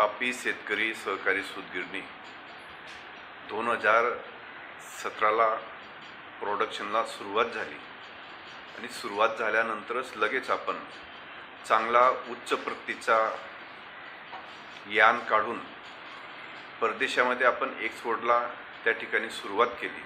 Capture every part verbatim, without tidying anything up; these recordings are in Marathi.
तापी शेतकरी सहकारी सूतगिरणी दोन हजार सतराला प्रोडक्शनला सुरुवात झाली आणि सुरुवात झाल्यानंतरच लगेच आपण चांगला उच्च प्रतीचा यान काढून परदेशामध्ये आपण एक्सपोर्टला त्या ठिकाणी सुरुवात केली।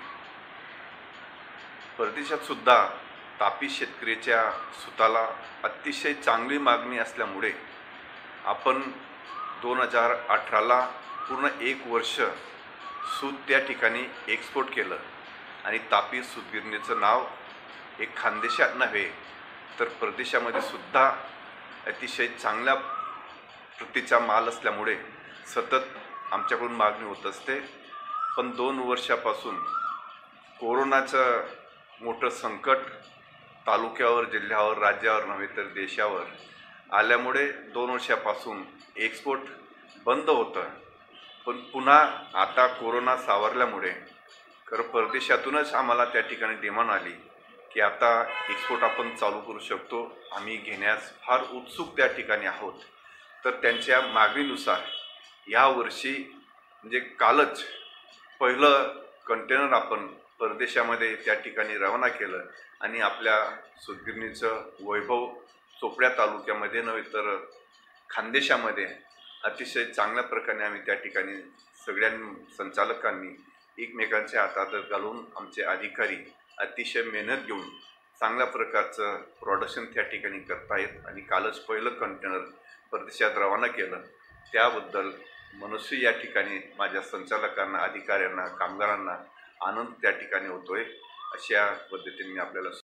परदेशात सुद्धा तापी शेतकरीच्या सुताला अतिशय चांगली मागणी असल्यामुळे आपण दोन हजार अठराला पूर्ण एक वर्ष सूत त्या ठिकाणी एक्सपोर्ट केलं आणि तापी सूतगिरणीचं नाव एक खानदेशात नव्हे तर परदेशामध्ये सुद्धा अतिशय चांगल्या प्रतीचा माल असल्यामुळे सतत आमच्याकडून मागणी होत असते। पण दोन वर्षापासून कोरोनाचं मोठं संकट तालुक्यावर, जिल्ह्यावर, राज्यावर नव्हे तर देशावर आल्यामुळे दोन वर्षापासून एक्सपोर्ट बंद होतं। पण पुन्हा आता कोरोना सावरल्यामुळे खरं परदेशातूनच आम्हाला त्या ठिकाणी डिमांड आली की आता एक्सपोर्ट आपण चालू करू शकतो, आम्ही घेण्यास फार उत्सुक त्या ठिकाणी आहोत। तर त्यांच्या मागणीनुसार या वर्षी म्हणजे कालच पहिलं कंटेनर आपण परदेशामध्ये त्या ठिकाणी रवाना केलं आणि आपल्या सूतगिरणीचं वैभव चोपड्या तालुक्यामध्ये नव्हे तर खानदेशामध्ये अतिशय चांगल्या प्रकारे आम्ही त्या ठिकाणी सगळ्या संचालकांनी एकमेकांच्या हातात घालून आमचे अधिकारी अतिशय मेहनत घेऊन चांगल्या प्रकारचं प्रोडक्शन त्या ठिकाणी करतायत आणि कालच पहिलं कंटेनर परदेशात रवाना केलं। त्याबद्दल मनस्वी या ठिकाणी माझ्या संचालकांना, अधिकाऱ्यांना, कामगारांना आनंद त्या ठिकाणी होतोय। अशा पद्धतीने मी आपल्याला